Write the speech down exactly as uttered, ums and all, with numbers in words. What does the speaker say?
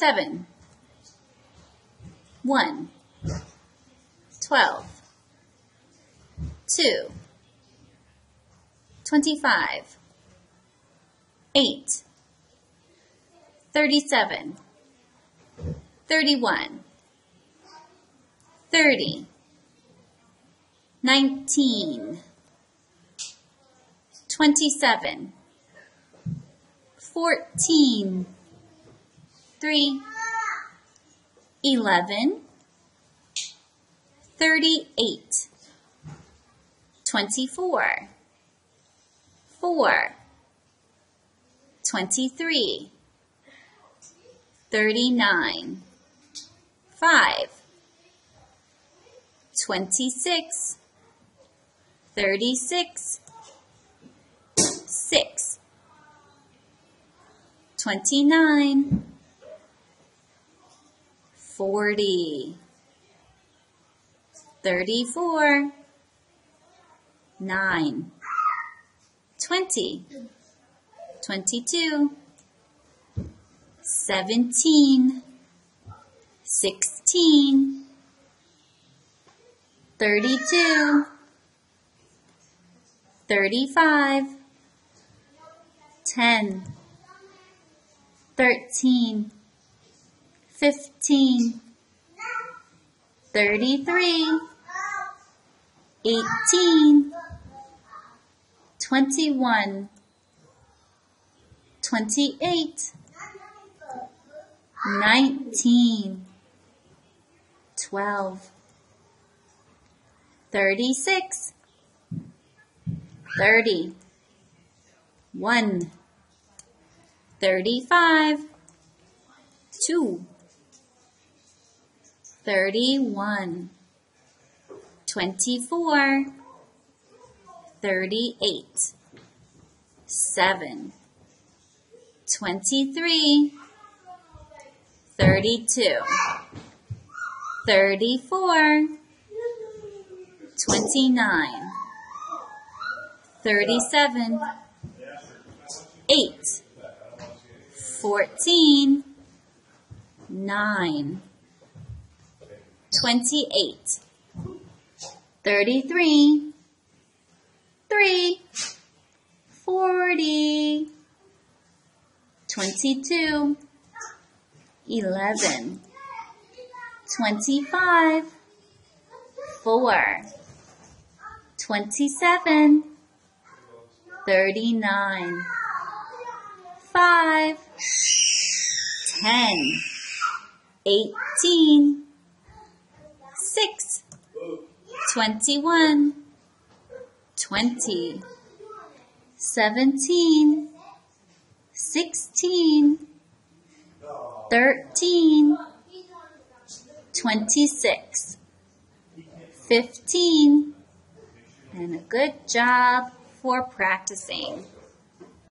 seven, one, twelve, two, twenty-five, eight, thirty-seven, thirty-one, thirty, nineteen, twenty-seven, fourteen, three, eleven, thirty-eight, twenty-four, four, twenty-three, thirty-nine, five, twenty-six, thirty-six, six, twenty-nine, forty, thirty-four, nine, twenty, twenty-two, seventeen, sixteen, thirty-two, thirty-five, ten, thirteen, fifteen, thirty-three, eighteen, twenty-one, twenty-eight, nineteen, twelve, thirty-six, thirty, one, thirty-five, two, thirty-one, twenty-four, thirty-eight, seven, twenty-three, thirty-two, thirty-four, twenty-nine, thirty-seven, eight, fourteen, nine, twenty-eight, thirty-three, three, forty, twenty-two, eleven, twenty-five, four, twenty-seven, thirty-nine, five, ten, eighteen, six, twenty-one, twenty, seventeen, sixteen, thirteen, twenty-six, fifteen, and a good job for practicing.